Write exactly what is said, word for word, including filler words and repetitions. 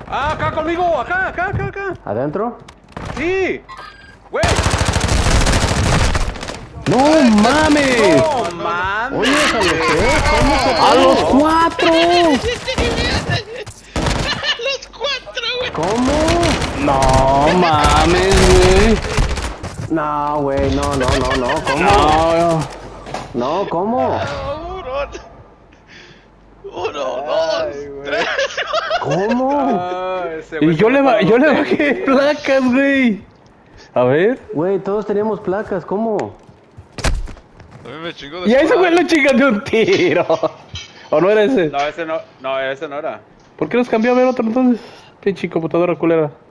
Ah, acá conmigo, acá, acá, acá, acá. ¿Adentro? Sí. Güey. ¡No mames! No mames. Oye, ¿a los tres? ¿Cómo se ¡A los cuatro! Los cuatro, güey. ¿Cómo? No mames, güey. No, güey, no, no, no, no, ¿cómo? No, No, ¿cómo? Uno, uno, dos, tres. ¿Cómo? Ah, ese güey y yo se le, fue ba- para yo le los bajé tenis. placas, güey. A ver. Güey, todos teníamos placas, ¿cómo? A mí me chingó de Y a ese güey squad. lo chingan de un tiro. ¿O no era ese? No, ese no, no, ese no era. ¿Por qué nos cambió a ver otro entonces? Pinche computadora culera.